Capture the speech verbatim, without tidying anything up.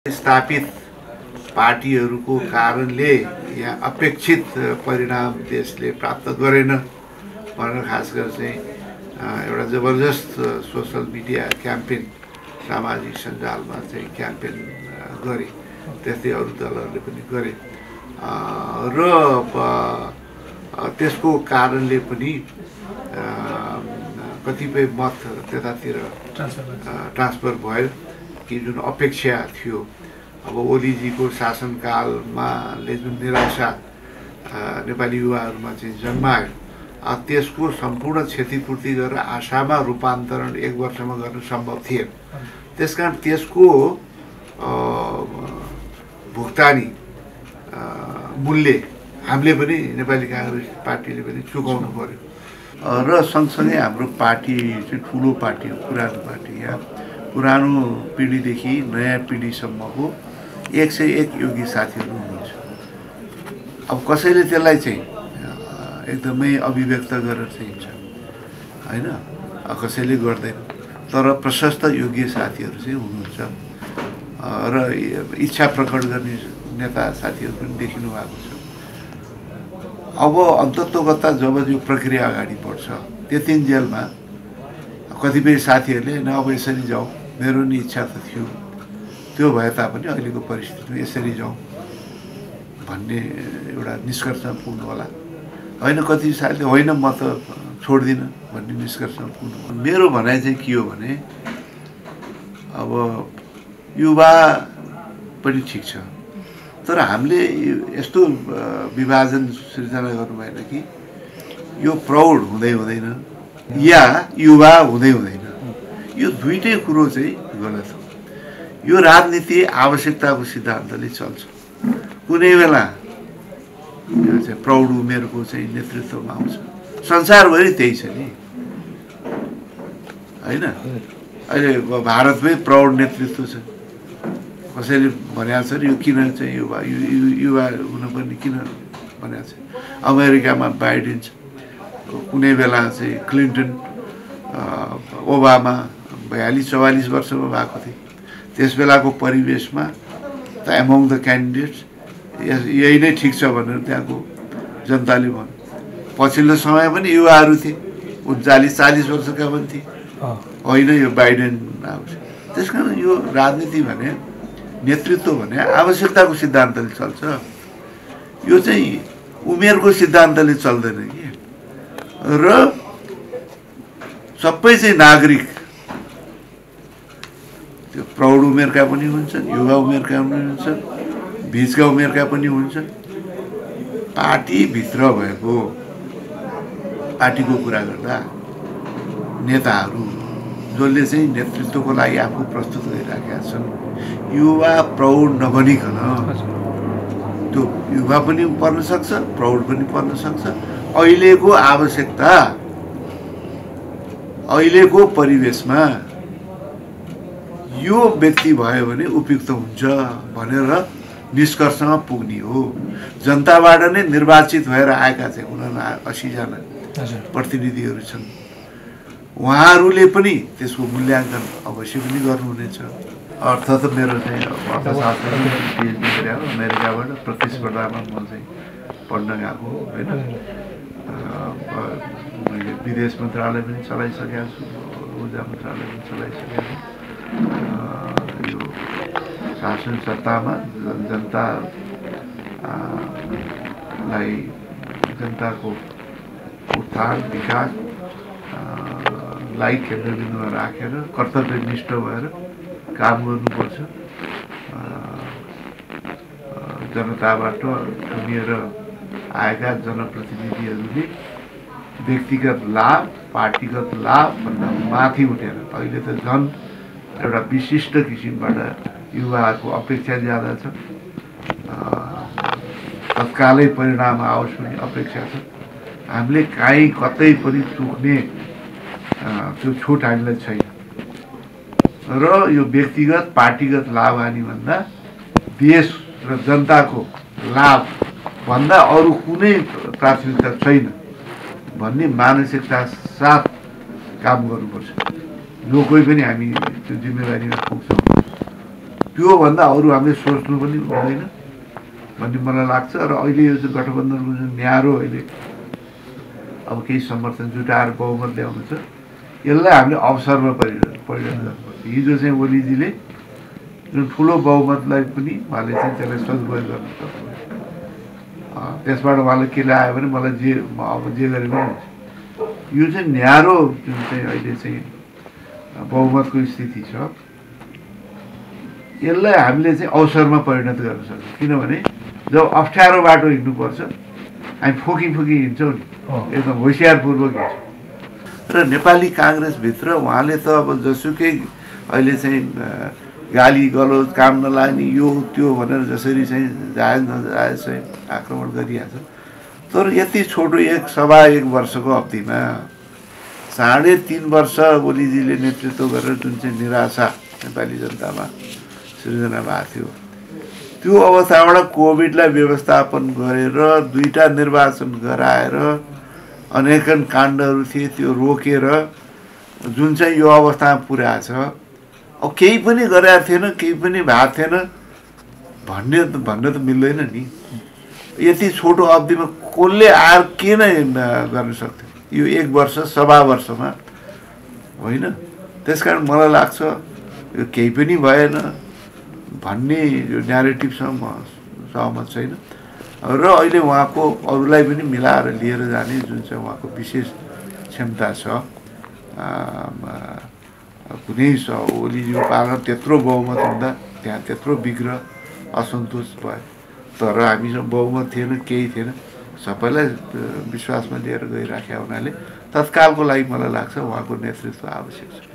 स्थापित पार्टीहरूको कारणले यहाँ अपेक्षित परिणाम देशले प्राप्त गरेन भनेर खास गरेर चाहिँ एउटा जबरजस्त सोशल मिडिया क्याम्पेन सामाजिक सञ्जालमा चाहिँ क्याम्पेन गरे। त्यस्तै अरू दलहरूले पनि गरे र त्यसको कारणले पनि कतिपय मत त्यतातिर ट्रान्सफर भयो कि जुन अपेक्षा थियो। अब ओलीजीको शासनकालमा ले जुन निराशा नेपाली युवाहरूमा चाहिँ जन्मायो त्यसको सम्पूर्ण क्षतिपूर्ति गरेर आशामा रूपान्तरण एक वर्षमा गर्न सम्भव थिएन। त्यसकारण त्यसको भुक्तानी मूल्य हामीले पनि नेपाली कांग्रेस पार्टीले पनि चुकाउनु पर्यो र सँगसँगै हाम्रो पार्टी चाहिँ ठुलो पार्टी हो, पुरानो पार्टी। यहाँ पुरानो पिँढीदेखि नयाँ पिँढीसम्मको एक सय एक योगी साथीहरू हुनुहुन्छ। अब कसैले त्यसलाई चाहिँ एकदमै अभिव्यक्त गरेर चाहिँ हिँड्छ होइन, कसैले गर्दैन, तर प्रशस्त योग्य साथीहरू चाहिँ हुनुहुन्छ र इच्छा प्रकट गर्ने नेता साथीहरू पनि देखिनु भएको छ। अब अन्तत्वगता जब यो प्रक्रिया अगाडि बढ्छ त्यतिन्जेलमा कतिपय साथीहरूले न अब यसरी जाउँ, मेरो नि इच्छा त थियो, त्यो भए तापनि अहिलेको परिस्थितिमा यसरी जाउँ भन्ने एउटा निष्कर्षमा पुग्नु होला। होइन, कति साथीले होइन म त छोड्दिनँ भन्ने निष्कर्षमा पुग्नु। मेरो भनाइ चाहिँ के हो भने अब युवा पनि ठिक छ, तर हामीले यस्तो विभाजन सृजना गर्नु भएन कि यो प्रौढ हुँदै हुँदैन या युवा हुँदै हुँदैन। यो दुईटै कुरो चाहिँ गलत हो। यो राजनीति आवश्यकताको सिद्धान्तले चल्छ। कुनै बेला यो चाहिँ प्रौढ उमेरको चाहिँ नेतृत्वमा आउँछ, संसारभरि त्यही छ नि होइन। अहिले भारतमै प्रौढ नेतृत्व छ। कसैले भनेको छ यो किन चाहिँ युवा युवा हुनुपर्ने किन भनेको छ। अमेरिकामा बाइडेन छ, कुनै बेला चाहिँ क्लिन्टन ओबामा बयालिस चौवालिस वर्षमा भएको थिए। त्यस बेलाको परिवेशमा त एमङ द क्यान्डिडेट्स यही नै ठिक छ भनेर त्यहाँको जनताले भन्यो। पछिल्लो समय पनि युवाहरू थिए, उन्चालिस चालिस वर्षका पनि थिए, होइन यो बाइडेन आउँछ। त्यस कारण यो राजनीति भने नेतृत्व भने आवश्यकताको सिद्धान्तले चल्छ। यो चाहिँ उमेरको सिद्धान्तले चल्दैन कि। र सबै चाहिँ नागरिक त्यो प्रौढ उमेरका पनि हुन्छन्, युवा उमेरका पनि हुन्छन्, बिचका उमेरका पनि हुन्छन्। पार्टीभित्र भएको पार्टीको कुरा गर्दा नेताहरू जसले चाहिँ नेतृत्वको लागि आफू प्रस्तुत गरिराखेका छन्, युवा प्रौढ नबनिकन त्यो युवा पनि पर्न सक्छ, प्रौढ पनि पर्न सक्छ। अहिलेको आवश्यकता अहिलेको परिवेशमा यो व्यक्ति भयो भने उपयुक्त हुन्छ भनेर निष्कर्षमा पुग्ने हो। जनताबाट नै निर्वाचित भएर आएका चाहिँ उनीहरूमा असीजना प्रतिनिधिहरू छन्। उहाँहरूले पनि त्यसको मूल्याङ्कन अवश्य पनि गर्नुहुनेछ। अर्थ त मेरो चाहिँ अर्थशास्त्र पिएचडी गरेको अमेरिकाबाट प्रतिस्पर्धामा म चाहिँ पढ्न गएको होइन। मैले विदेश मन्त्रालय पनि चलाइसकेको छु, ऊर्जा मन्त्रालय पनि चलाइसकेको छु। यो शासन सत्तामा जनतालाई जनताको उत्थान विकासलाई केन्द्रबिन्दुमा राखेर कर्तव्यनिष्ठ भएर काम गर्नुपर्छ। जनताबाट चुनिएर आएका जनप्रतिनिधिहरूले व्यक्तिगत लाभ पार्टीगत लाभ भन्दा माथि उठेर अहिले त झन् एउटा विशिष्ट किसिमबाट युवाहरूको अपेक्षा ज्यादा छ। तत्कालै परिणाम आओस् भन्ने अपेक्षा छ। हामीले काहीँ कतै पनि चुक्ने त्यो छुट हामीलाई छैन र यो व्यक्तिगत पार्टीगत लाभ हानि भन्दा देश र जनताको लाभ भन्दा अरू कुनै प्राथमिकता छैन भन्ने मानसिकता साथ काम गर्नुपर्छ। जो कोही पनि हामी त्यो जिम्मेवारीमा पुग्छौँ। त्योभन्दा अरू हामीले सोच्नु पनि हुँदैन भन्ने मलाई लाग्छ। र अहिले यो चाहिँ गठबन्धनको जुन न्यारो अहिले अब केही समर्थन जुटाएर बहुमत ल्याउनु छ, यसलाई हामीले अवसरमा परिणत परिणत गर्नुपर्छ। हिजो चाहिँ ओलीजीले जुन ठुलो बहुमतलाई पनि उहाँले चाहिँ त्यसलाई सदुपयोग गर्नु सक्नु, त्यसबाट उहाँले के ल्यायो भने मलाई जे अब जे गरे पनि हुन्छ। यो चाहिँ न्यारो जुन चाहिँ अहिले चाहिँ बहुमतको स्थिति छ, यसलाई हामीले चाहिँ अवसरमा परिणत गर्न सक्छौँ। किनभने जब अप्ठ्यारो बाटो हिँड्नुपर्छ हामी फोकी फोकी हिँड्छौँ नि, एकदम होसियारपूर्वक हिँड्छौँ। र नेपाली काङ्ग्रेसभित्र उहाँले त अब जसुकै अहिले चाहिँ गाली गलोज काम नलाग्ने यो त्यो भनेर जसरी चाहिँ जायज नजायज चाहिँ आक्रमण गरिहाल्छ। तर यति छोटो एक सभा एक वर्षको अवधिमा साढे तिन वर्ष ओलीजीले नेतृत्व गरेर जुन चाहिँ निराशा नेपाली जनतामा सृजना भएको थियो, त्यो अवस्थाबाट कोभिडलाई व्यवस्थापन गरेर दुईटा निर्वाचन गराएर अनेकन काण्डहरू थिए त्यो रोकेर जुन चाहिँ यो अवस्थामा पुर्याएको छ। अब केही पनि गरेको थिएन, केही पनि भएको थिएन भन्ने भन्न त मिल्दैन नि। यति छोटो अवधिमा कसले आएर के नै गर्न सक्थ्यो यो एक वर्ष सभा वर्षमा, होइन? त्यसकारण मलाई लाग्छ यो केही पनि भएन भन्ने यो न्यारेटिभसँग म सहमत छैन। र अहिले उहाँको अरूलाई पनि मिलाएर लिएर जाने जुन चाहिँ उहाँको विशेष क्षमता छ, कुनै ओलीजीको पालमा त्यत्रो बहुमत हुँदा त्यहाँ त्यत्रो विग्रह असन्तोष भयो, तर हामीसँग बहुमत थिएन, केही थिएन, सबैलाई विश्वासमा लिएर गइराखेका हुनाले तत्कालको लागि मलाई लाग्छ उहाँको नेतृत्व आवश्यक छ।